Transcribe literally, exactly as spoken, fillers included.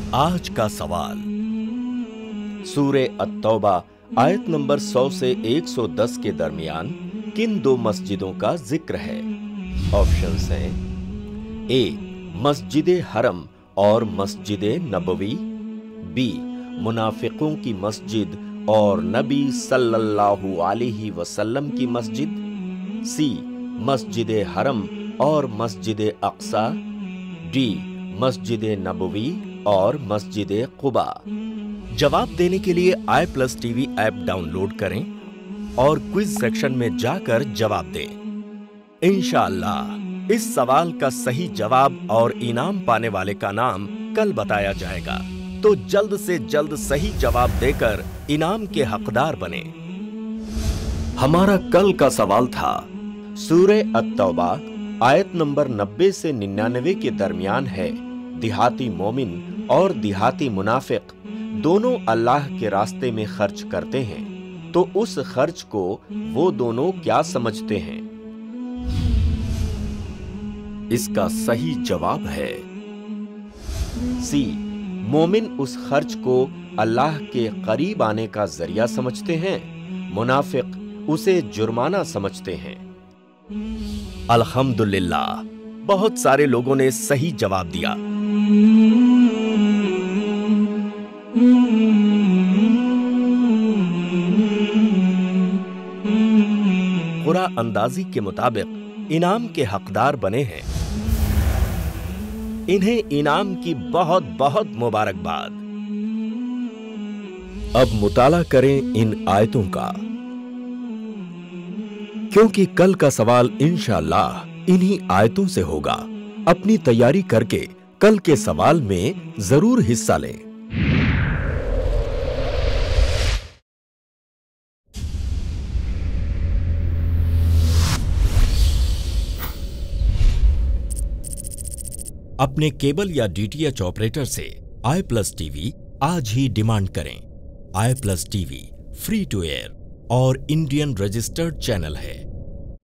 आज का सवाल सूरे अत-तौबा आयत नंबर सौ से एक सौ दस के दरमियान किन दो मस्जिदों का जिक्र है? ऑप्शंस हैं ए मस्जिद हरम और मस्जिद नबवी, बी मुनाफिकों की मस्जिद और नबी सल्लल्लाहु अलैहि वसल्लम की मस्जिद, सी मस्जिद हरम और मस्जिद अक्सा, डी मस्जिद नबवी और मस्जिद कुबा। जवाब देने के लिए I plus TV app download करें और क्विज सेक्शन में जाकर जवाब दें। इंशाअल्लाह इस सवाल का सही जवाब और इनाम पाने वाले का नाम कल बताया जाएगा, तो जल्द से जल्द सही जवाब देकर इनाम के हकदार बने। हमारा कल का सवाल था सूरे अत-तौबा आयत नंबर नब्बे से निन्यानवे के दरमियान है देहाती मोमिन और देहाती मुनाफिक दोनों अल्लाह के रास्ते में खर्च करते हैं, तो उस खर्च को वो दोनों क्या समझते हैं? इसका सही जवाब है सी मोमिन उस खर्च को अल्लाह के करीब आने का जरिया समझते हैं, मुनाफिक उसे जुर्माना समझते हैं। अल्हम्दुलिल्लाह, बहुत सारे लोगों ने सही जवाब दिया। कुरा अंदाजी के मुताबिक इनाम के हकदार बने हैं। इन्हें इनाम की बहुत बहुत मुबारकबाद। अब मुताला करें इन आयतों का, क्योंकि कल का सवाल इंशाअल्लाह इन्हीं आयतों से होगा। अपनी तैयारी करके कल के सवाल में जरूर हिस्सा लें। अपने केबल या डीटीएच ऑपरेटर से आई प्लस टीवी आज ही डिमांड करें। I plus TV free to air और इंडियन रजिस्टर्ड चैनल है।